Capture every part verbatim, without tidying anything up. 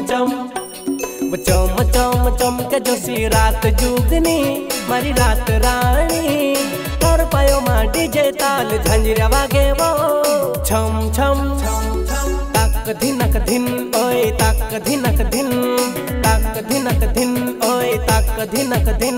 चम चम चम चम के जोशी रात जुगनी मारी रात रानी कर पायो मा डीजे ताल झंझिरा वागे वो छम छम ताक धिनक धिन ओए ताक धिनक धिन ताक धिनक धिन ओए ताक धिनक धिन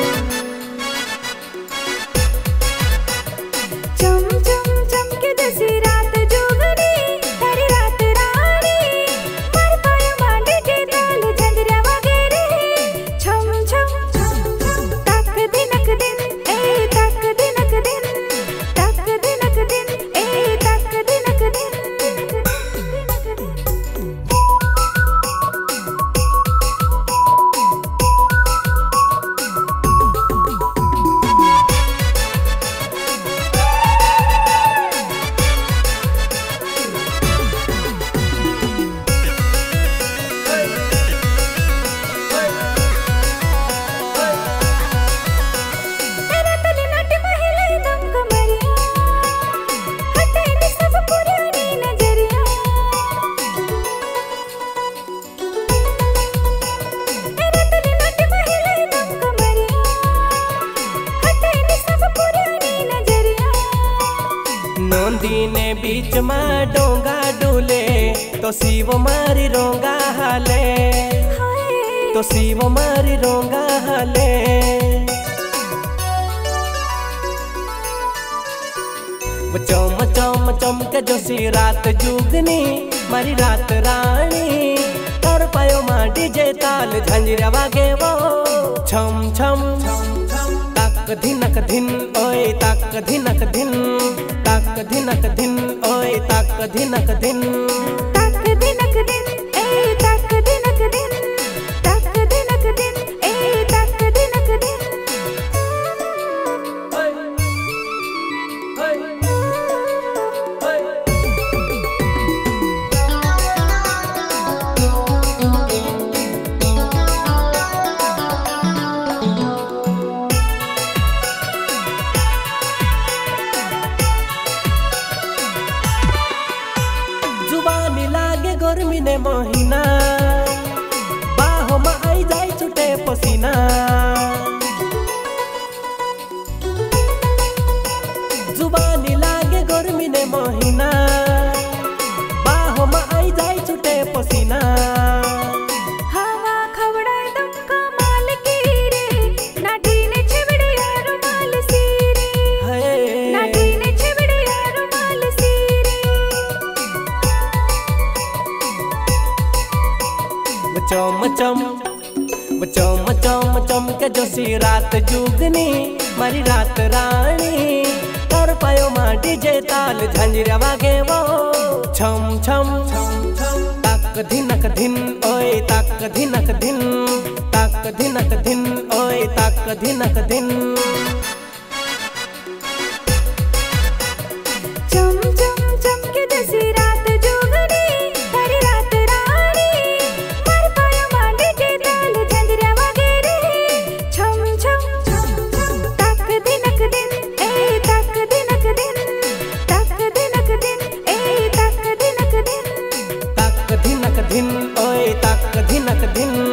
चम चम चम के जोशी रात जुगनी मारी रात रानी कर पायो मा डीजे ताल झंझिरा वागे रे छम छम ताक धिनक धिन ए ताक धिनक धिन ताक धिनक धिन ए ताक धिनक धिन। नंदी ने बीच में डोंगा डोले तो शिव मारी रोंगा हाले तो शिव मारी रोंगा हाले चम चम चम के जोशी रात जुगनी मारी रात रानी कर पायो मा डीजे ताल झंझिरा वागे वो छम छम ताक धिनक धिन ओए ताक धिनक धिन ताक धिनक धिन ओए ताक धिनक धिन ताक धिनक धिन ए ताक धिनक धिन ताक धिनक धिन ए ताक धिनक धिन। जुबानी लागे गर्मी ने महीना बाहों में आई जाए छुटे पसीना जुबानी लागे गर्मी ने महीना बाहों में आई जाए छुटे पसीना हवा खवड़ाए दम कमाल की रे नाटी ने छिबड़े यारो माल सी रे नाटी ने छिबड़े यारो माल सी चम चम चम चम चम के जोशी रात जुगनी मारी रात रानी कर पायो मा डीजे ताल झंझिरा वागे वो छम छम ताक धिनक धिन ओए ताक धिनक धिन ताक धिनक धिन ओए ताक धिनक धिन चम चम चम के जोशी रात जुगनी मारी रात रानी कर पायो मा डीजे ताल झंझिरा वागे रे छम छम ताक धिनक धिन ए ताक धिनक धिन ताक धिनक धिन ए ताक धिनक धिन ताक धिनक धिन ओए ताक धिनक धिन।